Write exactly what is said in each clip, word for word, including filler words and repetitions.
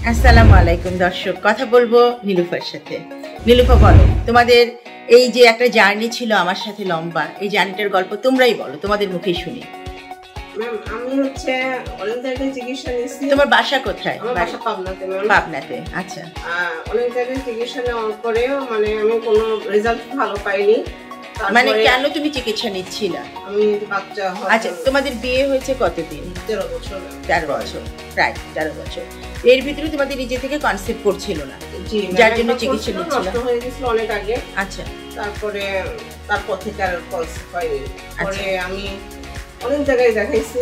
আসসালামু আলাইকুম দর্শক, কথা বলবো নীলুফার সাথে। নীলুফা, বলো তোমাদের এই যে একটা জার্নি ছিল আমার সাথে লম্বা, এই জার্নিটার গল্প তোমরাই বলো, তোমাদের মুখেই শুনি। ম্যাম, আমি হচ্ছে অনেক জায়গায় চিকিৎসা নিয়েছি। তোমার বাসা কোথায়? আমার বাসা পাবনাতে ম্যাম। পাবনাতে, আচ্ছা। অনেক জায়গায় চিকিৎসা নেওয়ার পরেও মানে আমি কোনো রেজাল্ট ভালো পাইনি। মানে কেন তুমি চিকিৎসা নিচ্ছিলা? আমি বাচ্চা হয়। আচ্ছা, তোমাদের বিয়ে হয়েছে কতদিন? তেরো বছর। তেরো বছর, প্রায় তেরো বছর। এর ভিতরে তোমাদের নিজে থেকে কনসেপ্ট করছিল না, যার জন্য চিকিৎসা নিচ্ছিল। নষ্ট হয়ে গেছিল অনেক আগে। আচ্ছা, তারপরে তারপর থেকে আর কনসেপ্ট হয়নি। পরে আমি অনেক জায়গায় দেখাইছি।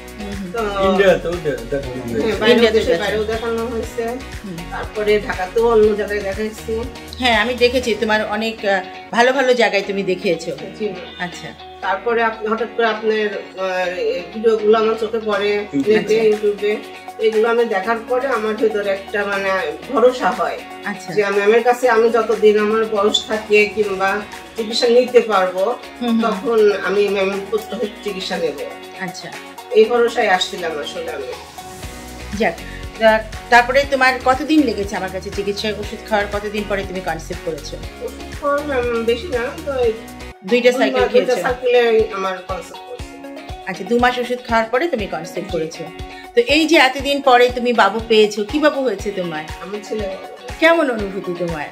তারপরে ঢাকাতেও অন্য জায়গায় দেখাইছি। হ্যাঁ, আমি দেখেছি তোমার অনেক ভালো ভালো জায়গায় তুমি দেখিয়েছো। আচ্ছা, তারপরে হঠাৎ করে আপনার ভিডিওগুলো আমার চোখে পড়ে নেটে, ইউটিউবে। এগুলো আমি দেখার পরে আমার ভিতরে একটা মানে ভরসা হয় যে ম্যামের কাছে আমি যতদিন আমার বয়স থাকে কিংবা চিকিৎসা নিতে পারবো, তখন আমি ম্যামের চিকিৎসা নেব। আচ্ছা, এই ভরসায় আসছিলাম আসলে আমি। যাক, তারপরে তোমার কতদিন লেগেছে আমার কাছে চিকিৎসা ওষুধ খাওয়ার? কতদিন পরে তুমি কনসেপ্ট করেছো? ওষুধ খাওয়ার বেশি না, তো দুইটা সাইকেল খেয়েছো? সাইকেলে আমার কনসেপ্ট করেছি। আচ্ছা, দু মাস ওষুধ খাওয়ার পরে তুমি কনসেপ্ট করেছো। তো এই যে এতদিন পরে তুমি বাবু পেয়েছো, কি বাবু হয়েছে তোমার? আমার ছেলে। কেমন অনুভূতি তোমার?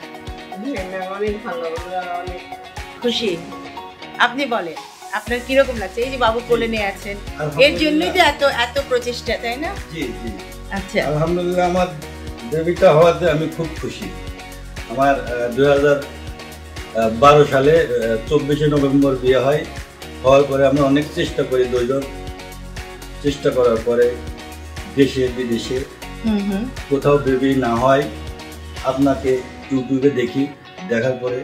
অনেক ভালো, অনেক খুশি। আপনি বলেন, আপনার কিরকম লাগছে এই যে বাবু কোলে নিয়ে আছেন? এর জন্যই তো এত এত প্রচেষ্টা, তাই না? জি জি। আচ্ছা, আলহামদুলিল্লাহ, আমার বেবিটা হওয়াতে আমি খুব খুশি। আমার দুই হাজার বারো সালে চব্বিশে নভেম্বর বিয়ে হয়। হওয়ার পরে আমরা অনেক চেষ্টা করি, দুইজন চেষ্টা করার পরে দেশে বিদেশে কোথাও বেবি না হয় আপনাকে ইউটিউবে দেখি, দেখার পরে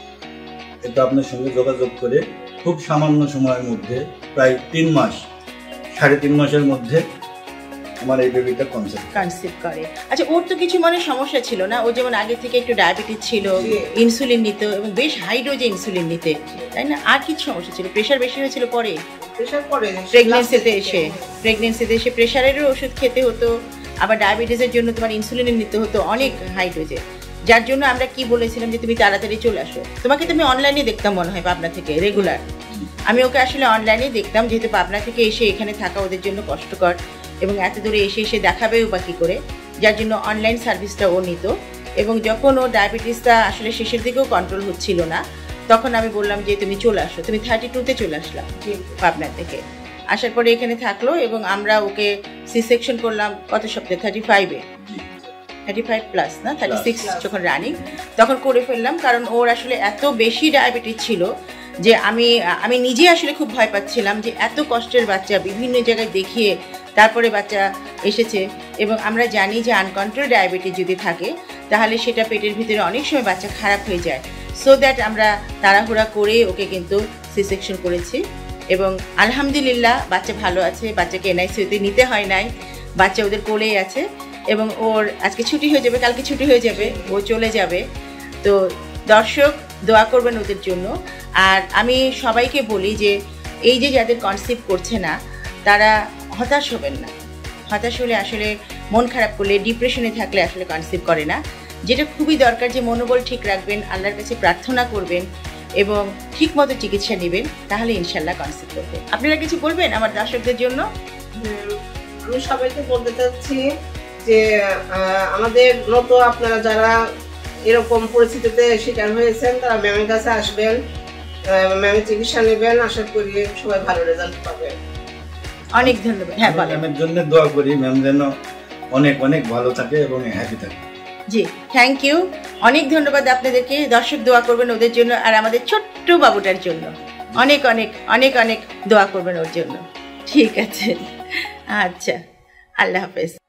এটা আপনার সঙ্গে যোগাযোগ করে খুব সামান্য সময়ের মধ্যে, প্রায় তিন মাস সাড়ে তিন মাসের মধ্যে আমার এই বেবিটা কনসেপ্ট কনসেপ্ট করে। আচ্ছা, ওর তো কিছু মানে সমস্যা ছিল না? ও যেমন আগে থেকে একটু ডায়াবেটিস ছিল, ইনসুলিন নিত এবং বেশ হাই ডোজে ইনসুলিন নিতে, তাই না? আর কিছু সমস্যা ছিল? প্রেশার বেশি হয়েছিল পরে প্রেশার পরে প্রেগন্যান্সিতে এসে প্রেগন্যান্সিতে এসে প্রেশারেরও ওষুধ খেতে হতো, আবার ডায়াবেটিসের জন্য তোমার ইনসুলিন নিতে হতো অনেক হাই ডোজে। যার জন্য আমরা কি বলেছিলাম যে তুমি তাড়াতাড়ি চলে আসো। তোমাকে তো আমি অনলাইনে দেখতাম মনে হয় পাবনা থেকে রেগুলার। আমি ওকে আসলে অনলাইনে দেখতাম, যেহেতু পাবনা থেকে এসে এখানে থাকা ওদের জন্য কষ্টকর এবং এত দূরে এসে এসে দেখাবেও বা কী করে, যার জন্য অনলাইন সার্ভিসটা ও নিত। এবং যখন ও ডায়াবেটিসটা আসলে শেষের দিকেও কন্ট্রোল হচ্ছিল না, তখন আমি বললাম যে তুমি চলে আসো। তুমি থার্টি টুতে চলে আসলাম পাবনা থেকে। আসার পরে এখানে থাকলো এবং আমরা ওকে সি সেকশন করলাম কত সপ্তাহে? থার্টি ফাইভে থার্টি ফাইভ প্লাস না, থার্টি সিক্স যখন রানিং তখন করে ফেললাম। কারণ ওর আসলে এত বেশি ডায়াবেটিস ছিল যে আমি আমি নিজে আসলে খুব ভয় পাচ্ছিলাম যে এত কষ্টের বাচ্চা, বিভিন্ন জায়গায় দেখিয়ে তারপরে বাচ্চা এসেছে। এবং আমরা জানি যে আনকন্ট্রোল ডায়াবেটিস যদি থাকে তাহলে সেটা পেটের ভিতরে অনেক সময় বাচ্চা খারাপ হয়ে যায়। সো দ্যাট আমরা তাড়াহুড়া করে ওকে কিন্তু সি সেকশন করেছি এবং আলহামদুলিল্লাহ বাচ্চা ভালো আছে। বাচ্চাকে এনআইসিইউতে নিতে হয় নাই, বাচ্চা ওদের কোলেই আছে এবং ওর আজকে ছুটি হয়ে যাবে, কালকে ছুটি হয়ে যাবে, ও চলে যাবে। তো দর্শক দোয়া করবেন ওদের জন্য। আর আমি সবাইকে বলি যে এই যে যাদের কনসেপ্ট করছে না তারা হতাশ হবেন না। হতাশ হলে আসলে মন খারাপ করলে, ডিপ্রেশনে থাকলে আসলে কনসেপ্ট করে না। যেটা খুবই দরকার যে মনোবল ঠিক রাখবেন, আল্লাহর কাছে প্রার্থনা করবেন এবং ঠিক মতো চিকিৎসা নেবেন, তাহলে ইনশাল্লাহ কনসেপ্ট করবে। আপনারা কিছু বলবেন আমার দর্শকদের জন্য? আমি সবাইকে বলতে চাচ্ছি যে আমাদের মতো আপনারা যারা এরকম পরিস্থিতিতে শিকার হয়েছেন তারা ম্যামের কাছে আসবেন, ম্যামের চিকিৎসা নেবেন। আশা করি সবাই ভালো রেজাল্ট পাবেন। অনেক ধন্যবাদ। হ্যাঁ, ম্যামের জন্য দোয়া করি, ম্যাম যেন অনেক অনেক ভালো থাকে এবং হ্যাপি থাকে। জি, থ্যাংক ইউ, অনেক ধন্যবাদ আপনাদেরকে। দর্শক দোয়া করবেন ওদের জন্য আর আমাদের ছোট্ট বাবুটার জন্য অনেক অনেক অনেক অনেক দোয়া করবেন ওর জন্য। ঠিক আছে, আচ্ছা, আল্লাহ হাফেজ।